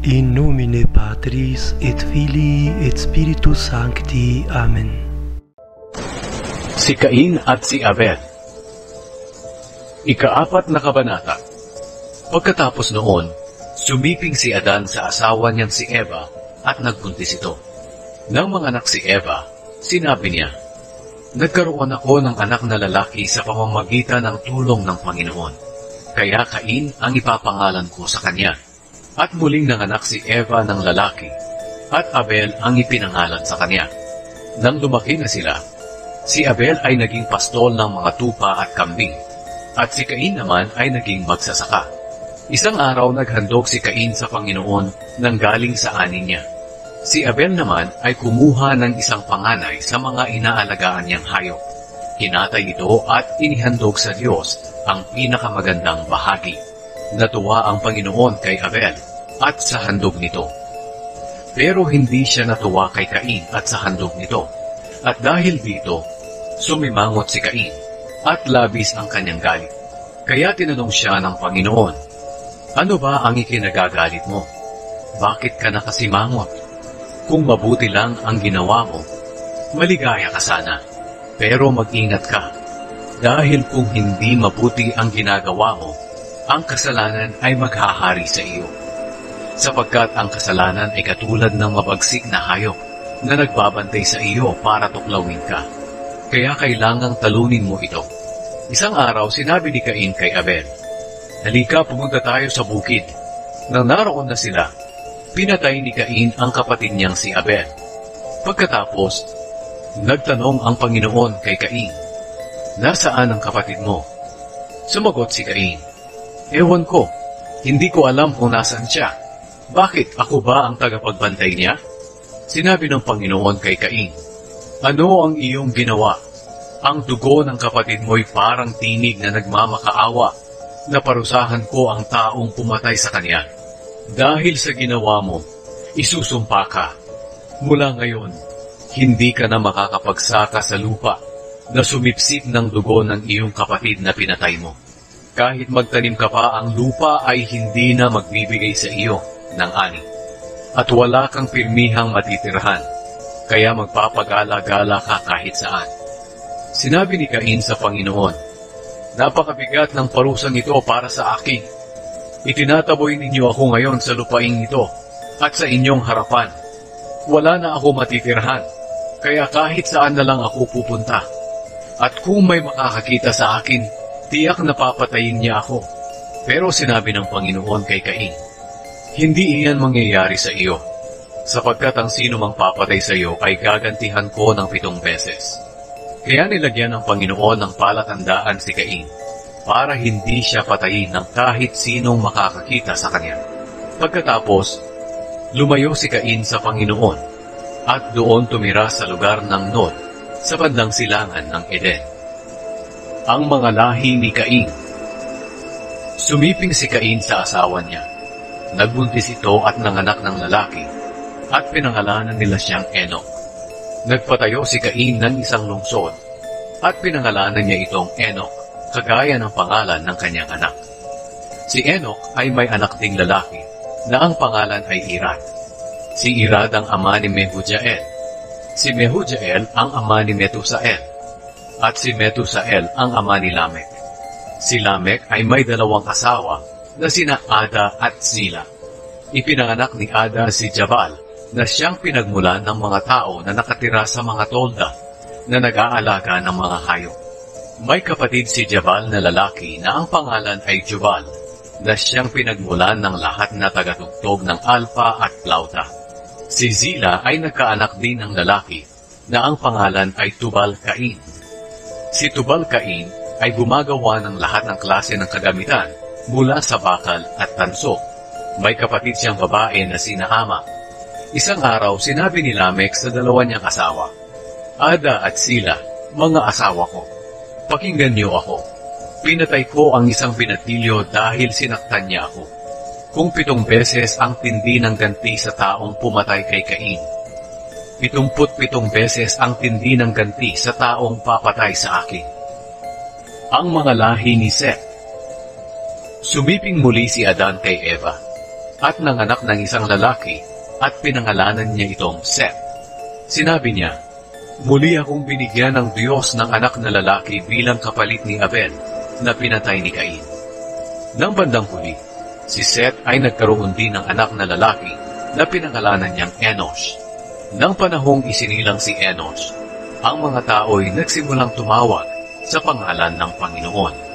In nomine Patris et Filii et Spiritus Sancti. Amen. Si Cain at si Abel. Ika-4 na kabanata. Pagkatapos noon, sumiping si Adan sa asawa niyang si Eva at nagbuntis ito. Nang manganak si Eva, sinabi niya, "Nagkaroon ako ng anak na lalaki sa pamamagitan ng tulong ng Panginoon. Kaya Cain ang ipapangalan ko sa kanya." At muling nanganak si Eva ng lalaki, at Abel ang ipinangalan sa kanya. Nang lumaki na sila, si Abel ay naging pastol ng mga tupa at kambing, at si Cain naman ay naging magsasaka. Isang araw naghandog si Cain sa Panginoon nang galing sa ani niya. Si Abel naman ay kumuha ng isang panganay sa mga inaalagaan niyang hayop. Hinatay ito at inihandog sa Diyos ang pinakamagandang bahagi. Natuwa ang Panginoon kay Abel at sa handog nito. Pero hindi siya natuwa kay Cain at sa handog nito. At dahil dito, sumimangot si Cain at labis ang kanyang galit. Kaya tinanong siya ng Panginoon, "Ano ba ang ikinagagalit mo? Bakit ka nakasimangot? Kung mabuti lang ang ginawa mo, maligaya ka sana. Pero mag-ingat ka, dahil kung hindi mabuti ang ginagawa mo, ang kasalanan ay maghahari sa iyo. Sapagkat ang kasalanan ay katulad ng mabagsik na hayop na nagbabantay sa iyo para tuklawin ka. Kaya kailangang talunin mo ito." Isang araw sinabi ni Cain kay Abel, "Halika, pumunta tayo sa bukid." Nang naroon na sila, pinatay ni Cain ang kapatid niyang si Abel. Pagkatapos, nagtanong ang Panginoon kay Cain, "Nasaan ang kapatid mo?" Sumagot si Cain, "Ewan ko, hindi ko alam kung nasaan siya. Bakit ako ba ang tagapagbantay niya?" Sinabi ng Panginoon kay Cain, "Ano ang iyong ginawa? Ang dugo ng kapatid mo'y parang tinig na nagmamakaawa, na parusahan ko ang taong pumatay sa kanya. Dahil sa ginawa mo, isusumpa ka. Mula ngayon, hindi ka na makakapagsaka sa lupa na sumipsip ng dugo ng iyong kapatid na pinatay mo. Kahit magtanim ka pa, ang lupa ay hindi na magbibigay sa iyo ng ani. At wala kang pirmihang matitirhan, kaya magpapagala-gala ka kahit saan." Sinabi ni Cain sa Panginoon, "Napakabigat ng parusang ito para sa akin. Itinataboy ninyo ako ngayon sa lupaing ito at sa inyong harapan. Wala na ako matitirhan, kaya kahit saan na lang ako pupunta. At kung may makakakita sa akin, tiyak na papatayin niya ako." Pero sinabi ng Panginoon kay Cain, "Hindi iyan mangyayari sa iyo, sapagkat ang sino mang papatay sa iyo ay gagantihan ko ng 7 beses. Kaya nilagyan ng Panginoon ng palatandaan si Cain, para hindi siya patayin ng kahit sinong makakakita sa kanya. Pagkatapos, lumayo si Cain sa Panginoon, at doon tumira sa lugar ng Nod, sa bandang silangan ng Eden. Ang mga lahi ni Cain. Sumiping si Cain sa asawa niya. Nagbuntis ito at nanganak ng lalaki, at pinangalanan nila siyang Enoch. Nagpatayo si Cain ng isang lungsod, at pinangalanan niya itong Enoch, kagaya ng pangalan ng kanyang anak. Si Enoch ay may anak ding lalaki, na ang pangalan ay Irad. Si Irad ang ama ni Mehujael. Si Mehujael ang ama ni Metusael, at si Metusael ang ama ni Lamek. Si Lamek ay may 2 asawa na sina Ada at Zila. Ipinanganak ni Ada si Jabal, na siyang pinagmulan ng mga tao na nakatira sa mga tolda na nag-aalaga ng mga hayop. May kapatid si Jabal na lalaki na ang pangalan ay Jubal, na siyang pinagmulan ng lahat na tagatugtog ng alpa at flauta. Si Zila ay nagkaanak din ng lalaki na ang pangalan ay Tubal-Cain. Si Tubal-Cain ay gumagawa ng lahat ng klase ng kagamitan mula sa bakal at tanso. May kapatid siyang babae na si Naama. Isang araw sinabi ni Lamek sa 2 niyang asawa, "Ada at Zila, mga asawa ko, pakinggan niyo ako. Pinatay ko ang isang binatilyo dahil sinaktan niya ako. Kung 7 beses ang tindi ng ganti sa taong pumatay kay Cain, 77 beses ang tindi ng ganti sa taong papatay sa akin." Ang mga lahi ni Seth. Sumiping muli si Adan kay Eva. at nanganak ng isang lalaki at pinangalanan niya itong Seth. Sinabi niya, "Muli akong binigyan ng Diyos ng anak na lalaki bilang kapalit ni Abel na pinatay ni Cain." Nang bandang huli, si Seth ay nagkaroon din ng anak na lalaki na pinangalanan niyang Enos. Nang panahong isinilang si Enos, ang mga tao'y nagsimulang tumawag sa pangalan ng Panginoon.